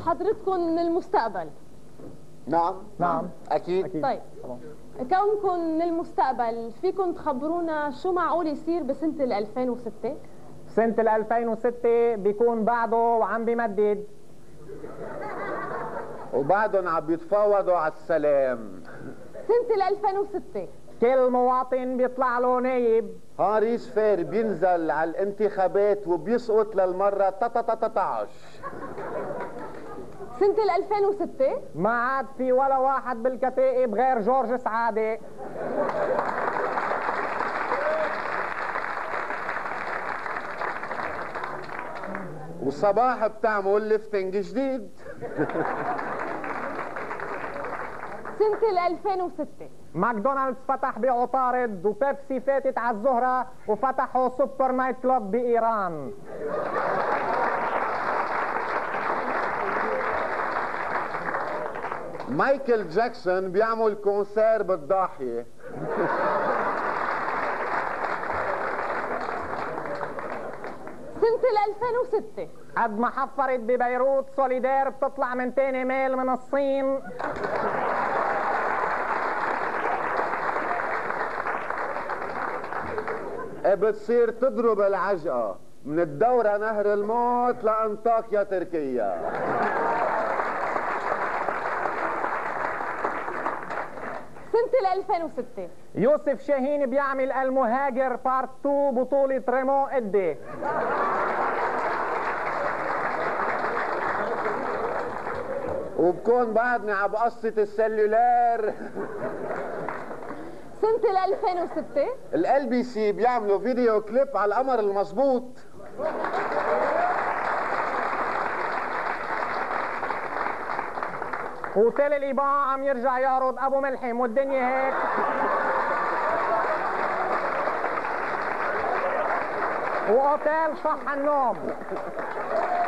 حضرتكم من المستقبل. نعم أكيد. طيب كونكم من المستقبل فيكم تخبرونا شو معقول يصير بسنة 2006؟ سنة 2006 بيكون بعده وعم بيمدد وبعدهم عم بيتفاوضوا على السلام. سنة 2006 كل مواطن بيطلع له نايب. هاريس فير بينزل على الانتخابات وبيسقط للمرة 13. سنة 2006 ما عاد في ولا واحد بالكتائب غير جورج سعادة. والصباح بتعمل ليفتنج جديد. سنة 2006 ماكدونالدز فتح بعطارد وبيبسي فاتت على الزهرة وفتحوا سوبر نايت كلوب بإيران. مايكل جاكسون بيعمل كونسير بالضاحية. سنة 2006 قد ما حفرت ببيروت سوليدير بتطلع من تاني ميل من الصين. بتصير تضرب العجقة من الدورة نهر الموت لأنطاكيا تركيا. سنة 2006 يوسف شاهين بيعمل المهاجر بارت 2 بطولة ريمو إدي. وبكون بعدني عم قصة السلولار. سنة 2006 الLBC بيعملوا فيديو كليب على القمر المظبوط. وتيل الإيبان عم يرجع يعرض أبو ملحم والدنيا هيك. وأوتيل صح النوم.